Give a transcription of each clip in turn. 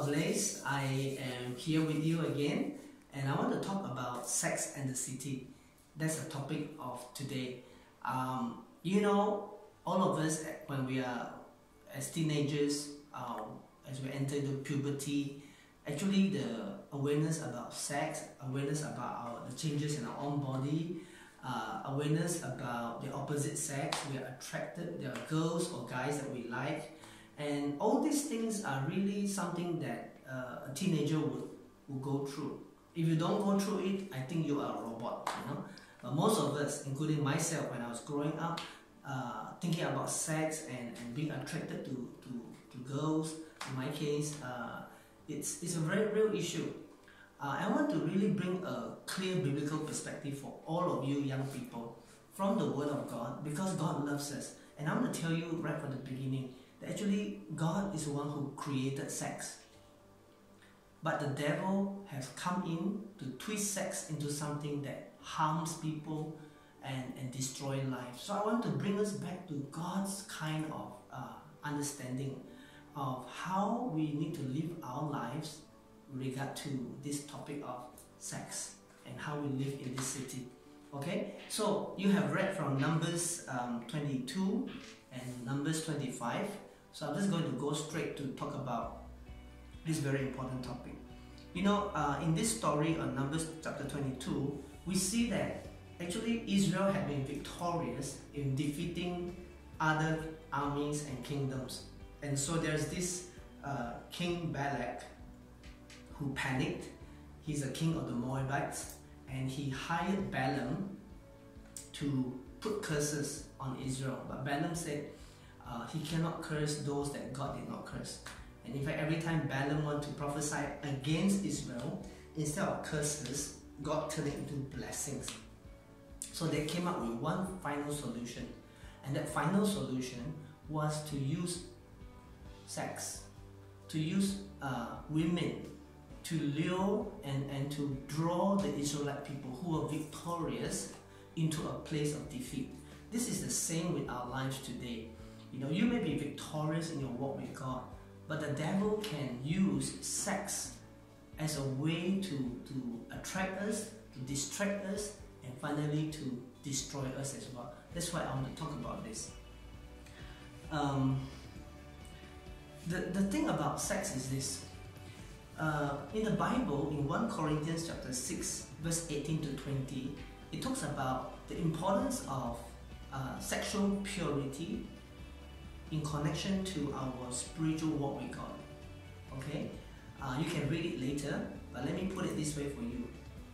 Blaze. I am here with you again, and I want to talk about sex and the city. That's the topic of today. All of us, when we are as teenagers, as we enter into puberty, actually the awareness about sex, awareness about the changes in our own body, awareness about the opposite sex, we are attracted, there are girls or guys that we like, and all these things are really something that a teenager would go through. If you don't go through it, I think you are a robot, But most of us, including myself, when I was growing up, thinking about sex and being attracted to girls, in my case, it's a very real issue. I want to really bring a clear biblical perspective for all of you young people from the Word of God, because God loves us. And I'm going to tell you right from the beginning that actually God is the one who created sex. But the devil has come in to twist sex into something that harms people and destroy life. So I want to bring us back to God's kind of understanding of how we need to live our lives with regard to this topic of sex and how we live in this city. Okay, so you have read from Numbers 22 and Numbers 25. So I'm just going to go straight to talk about this very important topic. In this story on Numbers chapter 22, we see that actually Israel had been victorious in defeating other armies and kingdoms. And so there's this King Balak who panicked. He's a king of the Moabites, and he hired Balaam to put curses on Israel. But Balaam said he cannot curse those that God did not curse. And in fact, every time Balaam wanted to prophesy against Israel, instead of curses, God turned it into blessings. So they came up with one final solution. And that final solution was to use sex, to use women to lure and to draw the Israelite people who are victorious into a place of defeat. This is the same with our lives today. You may be victorious in your walk with God, but the devil can use sex as a way to attract us, to distract us, and finally to destroy us as well. That's why I want to talk about this. The thing about sex is this. In the Bible, in 1 Corinthians chapter 6, verse 18 to 20, it talks about the importance of sexual purity in connection to our spiritual walk with God. Okay? You can read it later, but let me put it this way for you.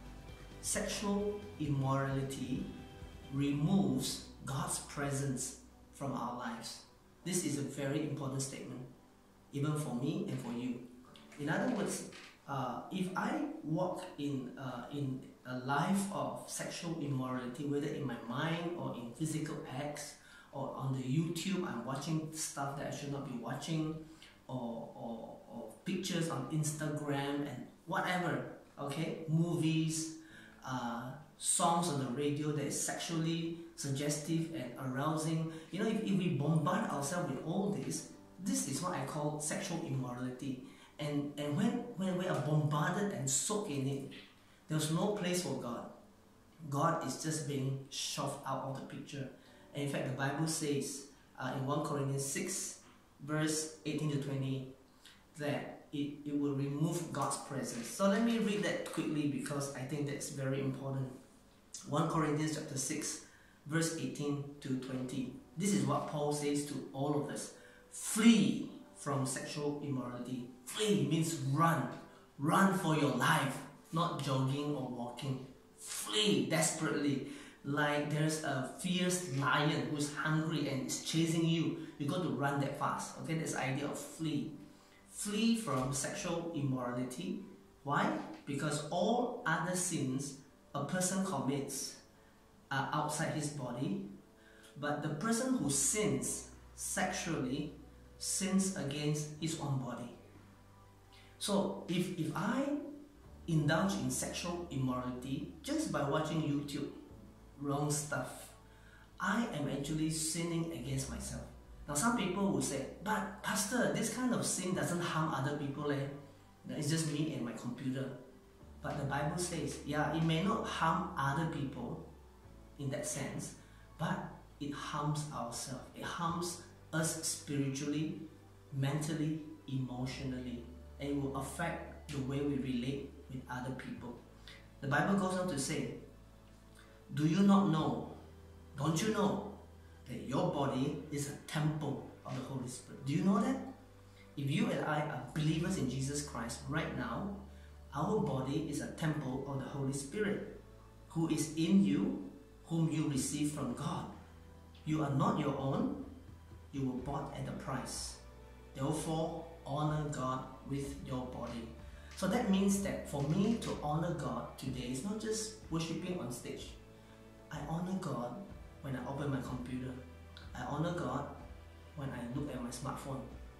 Sexual immorality removes God's presence from our lives. This is a very important statement, even for me and for you. In other words, if I walk in a life of sexual immorality, whether in my mind or in physical acts, or on the YouTube I'm watching stuff that I should not be watching, or pictures on Instagram and whatever, okay, movies, songs on the radio that is sexually suggestive and arousing. If we bombard ourselves with all this is what I call sexual immorality. And when we are bombarded and soaked in it, there's no place for God. God is just being shoved out of the picture. And in fact, the Bible says in 1 Corinthians 6, verse 18 to 20, that it will remove God's presence. So let me read that quickly because I think that's very important. 1 Corinthians chapter 6, verse 18 to 20. This is what Paul says to all of us. Flee from sexual immorality. Flee means run. Run for your life, not jogging or walking. Flee desperately. Like there's a fierce lion who's hungry and is chasing you. You got to run that fast. Okay, that's the idea of flee. Flee from sexual immorality. Why? Because all other sins a person commits are outside his body, but the person who sins sexually sins against his own body. So if I indulge in sexual immorality just by watching YouTube, wrong stuff, I am actually sinning against myself. Now some people will say, but Pastor, this kind of sin doesn't harm other people. It's just me and my computer. But the Bible says, yeah, it may not harm other people in that sense, but it harms ourselves. It harms us spiritually, mentally, emotionally, and it will affect the way we relate with other people. The Bible goes on to say, do you not know, don't you know, that your body is a temple of the Holy Spirit? Do you know that? If you and I are believers in Jesus Christ right now, our body is a temple of the Holy Spirit, who is in you, whom you receive from God. You are not your own, you were bought at a price. Therefore, honor God with your body. So that means that for me to honor God today is not just worshiping on stage. I honor God when I open my computer. I honor God when I look at my smartphone.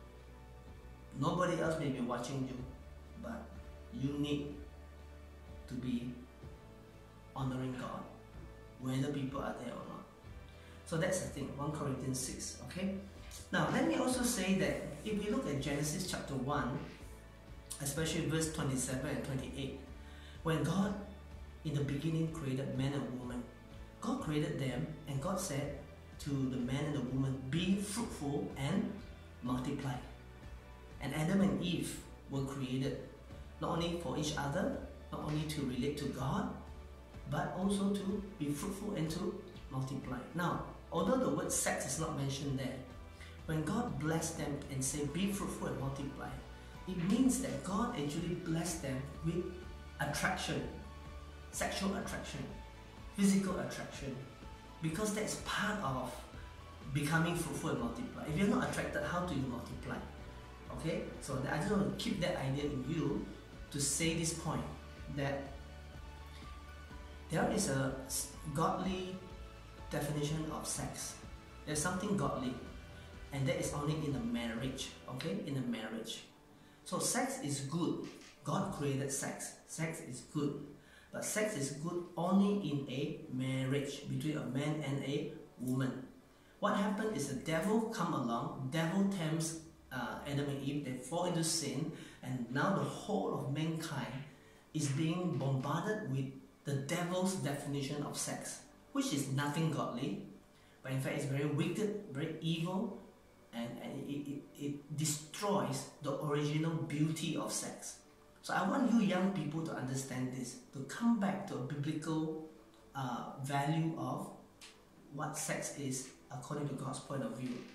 Nobody else may be watching you, but you need to be honoring God, whether people are there or not. So that's the thing, 1 Corinthians 6, okay? Now, let me also say that if we look at Genesis chapter 1, especially verse 27 and 28, when God in the beginning created man and woman, God created them and God said to the man and the woman, be fruitful and multiply. And Adam and Eve were created not only for each other, not only to relate to God, but also to be fruitful and to multiply. Now, although the word sex is not mentioned there, when God blessed them and said, be fruitful and multiply, it means that God actually blessed them with attraction, sexual attraction, physical attraction, because that's part of becoming fruitful and multiply. If you're not attracted, how do you multiply? Okay, so I just want to keep that idea in you to say this point, that there is a godly definition of sex. There's something godly, and that is only in a marriage, okay, in a marriage. So sex is good. God created sex. Sex is good. But sex is good only in a marriage between a man and a woman. What happened is the devil come along, devil tempts Adam and Eve, they fall into sin, and now the whole of mankind is being bombarded with the devil's definition of sex, which is nothing godly, but in fact it's very wicked, very evil, and it destroys the original beauty of sex. So I want you young people to understand this, to come back to a biblical value of what sex is according to God's point of view.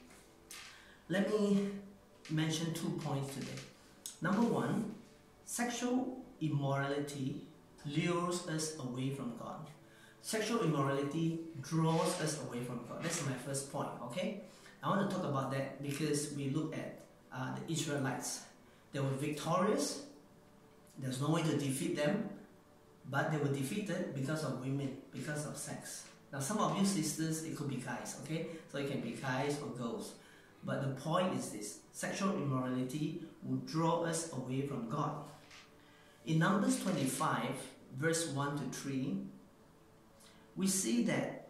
Let me mention 2 points today. Number one, sexual immorality lures us away from God. Sexual immorality draws us away from God. That's my first point, okay? I want to talk about that because we look at the Israelites. They were victorious. There's no way to defeat them, but they were defeated because of women, because of sex. Now some of you sisters, it could be guys, okay? So it can be guys or girls. But the point is this, sexual immorality will draw us away from God. In Numbers 25, verse 1 to 3, we see that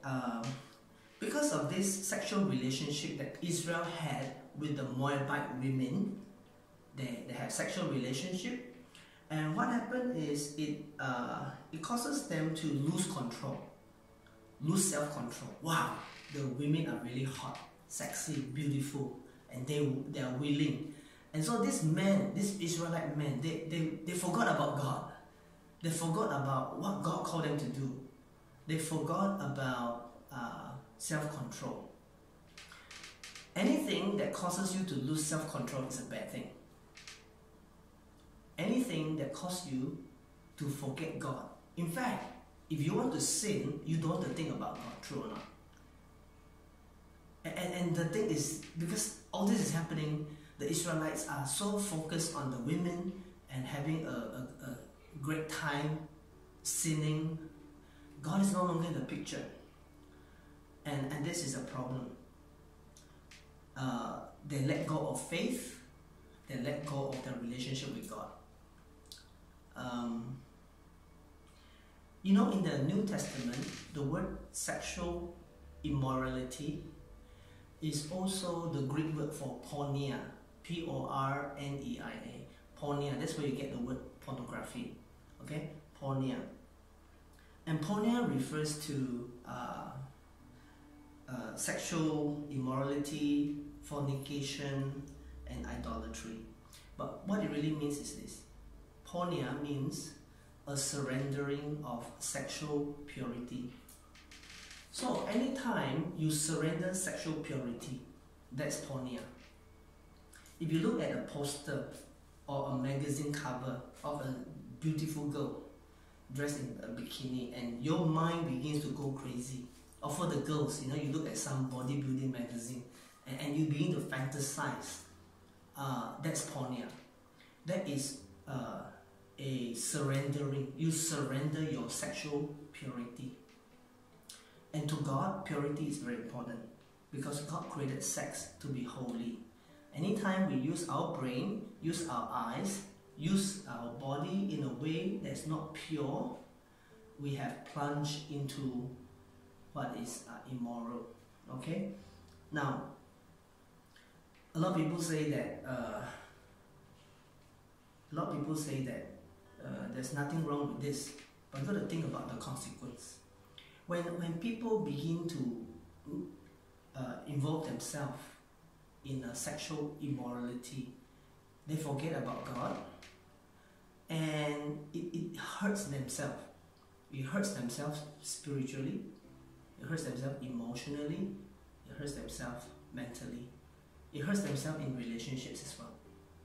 because of this sexual relationship that Israel had with the Moabite women, they have sexual relationship, and what happened is it causes them to lose control, lose self-control. Wow, the women are really hot, sexy, beautiful, and they are willing. And so this man, this Israelite man, they forgot about God. They forgot about what God called them to do. They forgot about self-control. Anything that causes you to lose self-control is a bad thing. Anything that causes you to forget God. In fact, if you want to sin, you don't want to think about God, true or not? And the thing is, because all this is happening, the Israelites are so focused on the women and having a great time sinning. God is no longer in the picture. And this is a problem. They let go of faith. They let go of their relationship with God. You know, in the New Testament, the word sexual immorality is also the Greek word for porneia, P-O-R-N-E-I-A. Porneia. That's where you get the word pornography. Okay, porneia. And porneia refers to sexual immorality, fornication, and idolatry. But what it really means is this. Porneia means a surrendering of sexual purity. So anytime you surrender sexual purity, that's porneia. If you look at a poster or a magazine cover of a beautiful girl dressed in a bikini and your mind begins to go crazy, or for the girls, you look at some bodybuilding magazine and you begin to fantasize, that's porneia. That is a surrendering. You surrender your sexual purity. And to God, purity is very important because God created sex to be holy. Anytime we use our brain, use our eyes, use our body in a way that's not pure, we have plunged into what is immoral. Okay? Now, a lot of people say that there's nothing wrong with this, but you've got to think about the consequence. When people begin to involve themselves in a sexual immorality, they forget about God, and it hurts themselves. It hurts themselves spiritually, it hurts themselves emotionally, it hurts themselves mentally, it hurts themselves in relationships as well.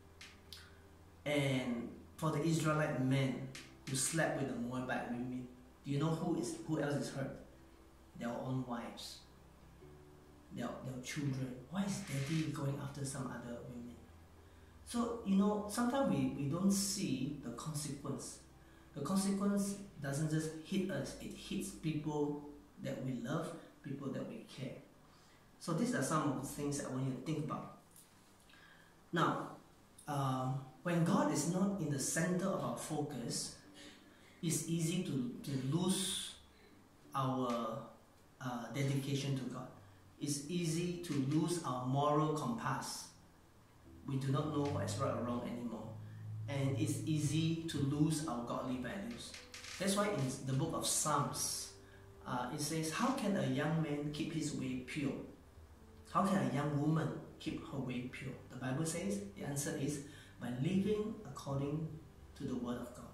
And for the Israelite men who slept with the Moabite women, do you know who else is hurt? Their own wives, their children. Why is daddy going after some other women? So, sometimes we don't see the consequence. The consequence doesn't just hit us, it hits people that we love, people that we care. So these are some of the things that I want you to think about. Now, when God is not in the center of our focus, it's easy to lose our dedication to God. It's easy to lose our moral compass. We do not know what is right or wrong anymore. And it's easy to lose our godly values. That's why in the book of Psalms, it says, how can a young man keep his way pure? How can a young woman keep her way pure? The Bible says the answer is by living according to the Word of God.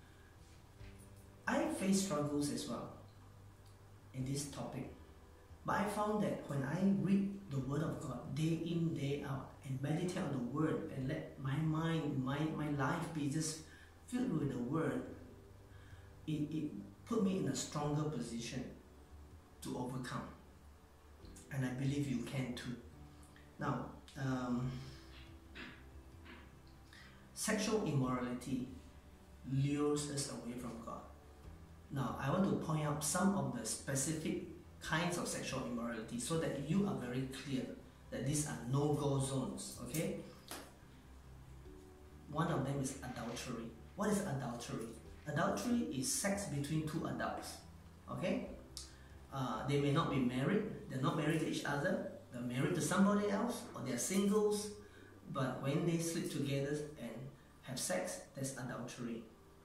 I face struggles as well in this topic, but I found that when I read the Word of God day in, day out, and meditate on the Word and let my mind, my life be just filled with the Word, it put me in a stronger position to overcome. And I believe you can too. Now, sexual immorality lures us away from God. Now, I want to point out some of the specific kinds of sexual immorality so that you are very clear that these are no-go zones, okay? One of them is adultery. What is adultery? Adultery is sex between two adults, okay? They may not be married, they're not married to each other, they're married to somebody else, or they're singles, but when they sleep together and have sex, that's adultery.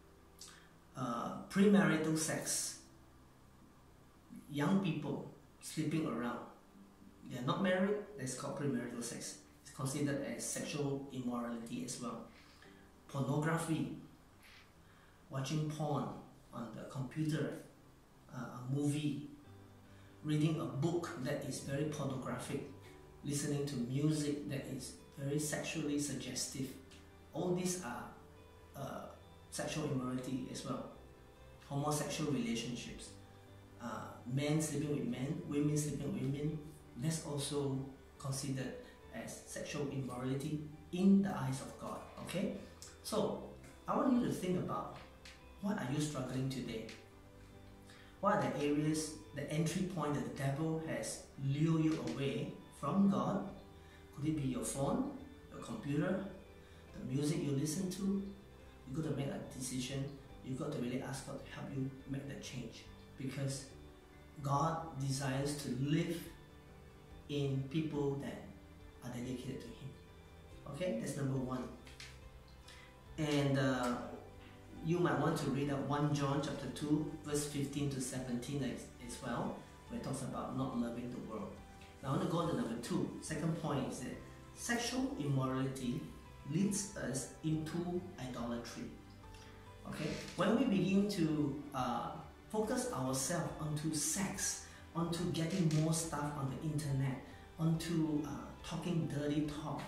Premarital sex. Young people sleeping around. They're not married, that's called premarital sex. It's considered as sexual immorality as well. Pornography. Watching porn on the computer, a movie, reading a book that is very pornographic, listening to music that is very sexually suggestive. All these are sexual immorality as well. Homosexual relationships, men sleeping with men, women sleeping with women, that's also considered as sexual immorality in the eyes of God. Okay? So, I want you to think about, what are you struggling today? What are the areas, the entry point that the devil has lured you away from God? Could it be your phone, your computer, the music you listen to? You've got to make a decision. You've got to really ask God to help you make that change, because God desires to live in people that are dedicated to Him. Okay, that's number one. And you might want to read out 1 John chapter 2 verse 15 to 17 as well, where it talks about not loving the world. Now I want to go on to number 2. Second point is that sexual immorality leads us into idolatry. Okay, when we begin to focus ourselves onto sex, onto getting more stuff on the internet, onto talking dirty talk,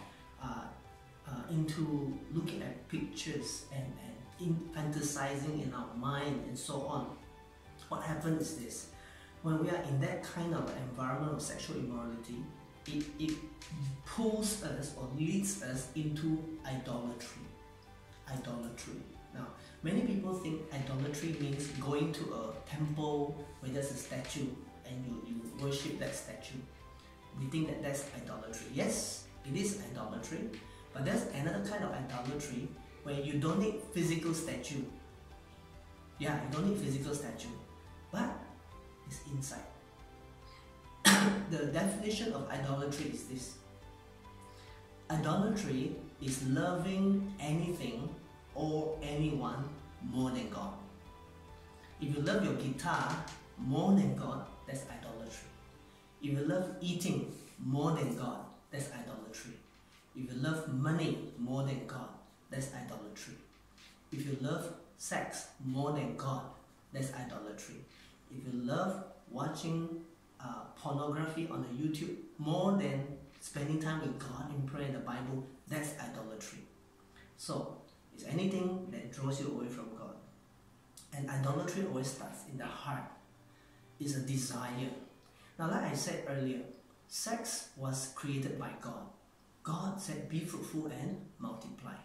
into looking at pictures and fantasizing in our mind and so on, what happens is this: when we are in that kind of environment of sexual immorality, it pulls us or leads us into idolatry. Idolatry. Now, many people think idolatry means going to a temple where there's a statue and you worship that statue. We think that that's idolatry. Yes, it is idolatry, but there's another kind of idolatry where you don't need physical statue. Yeah, you don't need physical statue, but it's inside. The definition of idolatry is this: idolatry is loving anything or anyone more than God. If you love your guitar more than God, that's idolatry. If you love eating more than God, that's idolatry. If you love money more than God, that's idolatry. If you love sex more than God, that's idolatry. If you love watching pornography on the YouTube more than spending time with God in prayer and the Bible, that's idolatry. So, it's anything that draws you away from God. And idolatry always starts in the heart. It's a desire. Now, like I said earlier, sex was created by God. God said, be fruitful and multiply.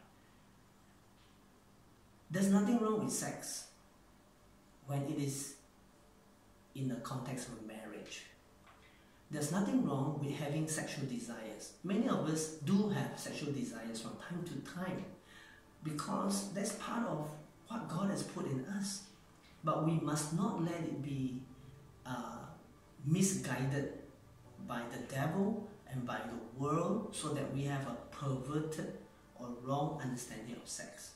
There's nothing wrong with sex when it is in the context of marriage. There's nothing wrong with having sexual desires. Many of us do have sexual desires from time to time, because that's part of what God has put in us. But we must not let it be misguided by the devil and by the world, so that we have a perverted or wrong understanding of sex.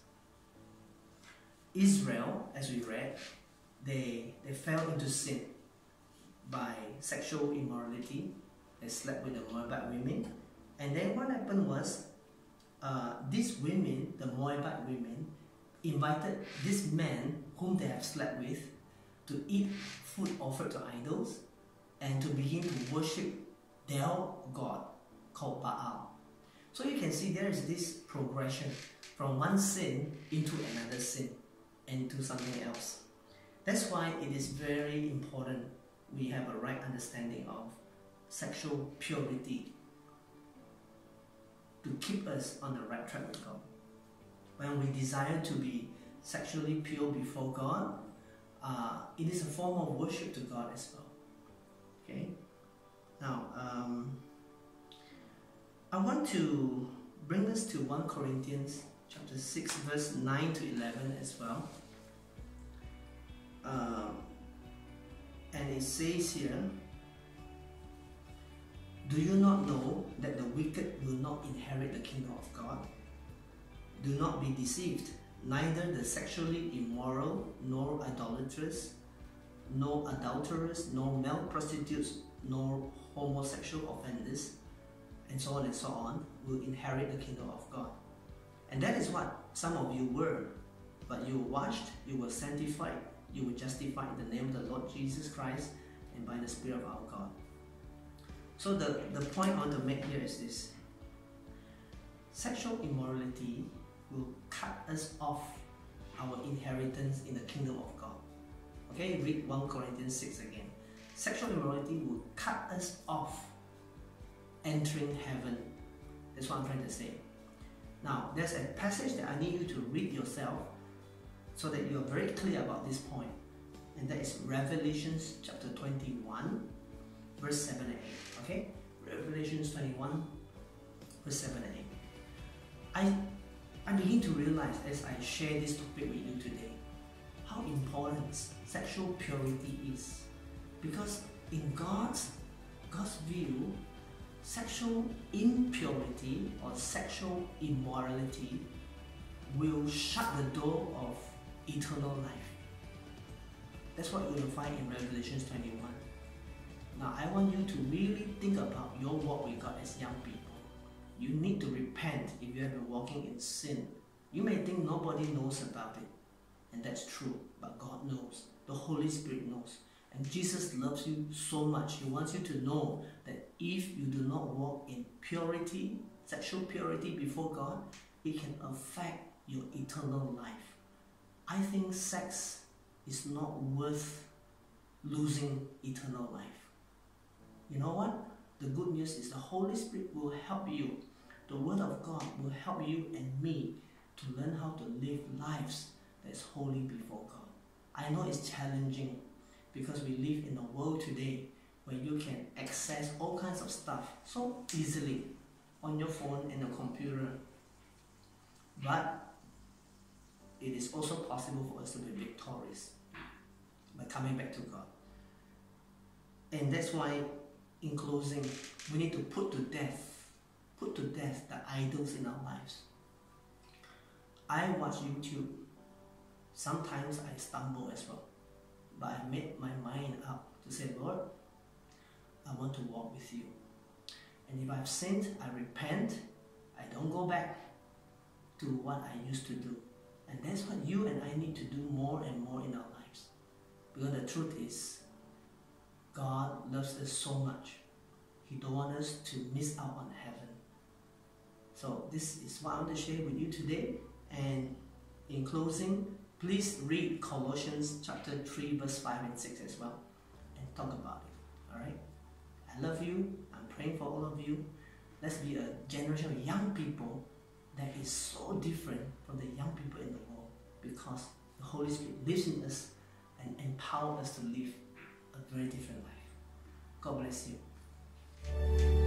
Israel, as we read, they fell into sin by sexual immorality. They slept with the Moabite women, and then what happened was, these women, the Moabite women, invited this man whom they have slept with to eat food offered to idols and to begin to worship their god called Baal. So you can see there is this progression from one sin into another sin, into something else. That's why it is very important we have a right understanding of sexual purity to keep us on the right track with God. When we desire to be sexually pure before God, it is a form of worship to God as well. Okay? Now, I want to bring us to 1 Corinthians chapter 6 verse 9 to 11 as well. And it says here, do you not know that the wicked will not inherit the kingdom of God? Do not be deceived. Neither the sexually immoral, nor idolatrous, nor adulterers, nor male prostitutes, nor homosexual offenders, and so on and so on, will inherit the kingdom of God. And that is what some of you were. But you were washed, you were sanctified, you were justified in the name of the Lord Jesus Christ and by the Spirit of our God. So the point I want to make here is this: sexual immorality will cut us off our inheritance in the kingdom of God. Okay, read 1 Corinthians 6 again. Sexual immorality will cut us off entering heaven. That's what I'm trying to say. Now, there's a passage that I need you to read yourself so that you are very clear about this point. And that is Revelations chapter 21, verse 7 and 8. Okay? Revelations 21, verse 7 and 8. I begin to realize as I share this topic with you today how important sexual purity is. Because in God's view, sexual impurity or sexual immorality will shut the door of eternal life. That's what you'll find in Revelation 21. Now I want you to really think about your walk with God as young people. You need to repent if you have been walking in sin. You may think nobody knows about it, and that's true, but God knows. The Holy Spirit knows. And Jesus loves you so much. He wants you to know that if you do not walk in purity, sexual purity before God, it can affect your eternal life. I think sex is not worth losing eternal life. You know what? The good news is the Holy Spirit will help you. The Word of God will help you and me to learn how to live lives that is holy before God. I know it's challenging because we live in a world today where you can access all kinds of stuff so easily on your phone and your computer. But it is also possible for us to be victorious by coming back to God. And that's why, in closing, we need to put to death the idols in our lives. I watch YouTube. Sometimes I stumble as well. But I made my mind up to say, Lord, I want to walk with you. And if I've sinned, I repent. I don't go back to what I used to do. And that's what you and I need to do more and more in our lives. Because the truth is, God loves us so much. He don't want us to miss out on heaven. So this is what I want to share with you today. And in closing, please read Colossians chapter 3 verse 5 and 6 as well. And talk about it. Alright? I love you. I'm praying for all of you. Let's be a generation of young people that is so different from the young people in the world, because the Holy Spirit lives in us and empowers us to live a very different life. God bless you.